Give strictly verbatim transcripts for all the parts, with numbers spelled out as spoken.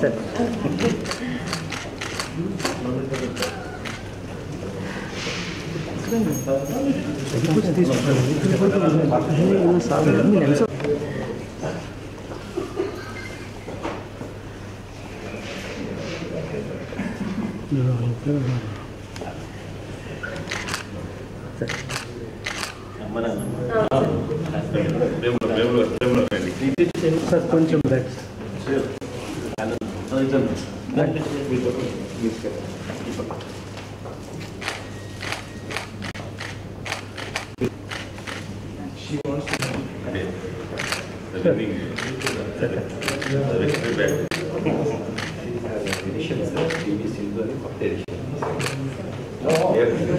Sir కొంచెం back She wants to know. The living very bad. Edition is the T V Sindhu and Kotte edition. Oh.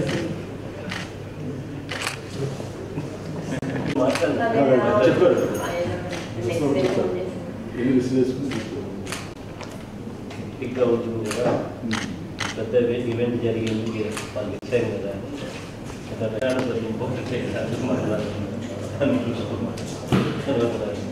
Pick out but the event జరిగింది వాళ్ళు ఇచ్చారు కదా అక్కడ ప్రయాణం important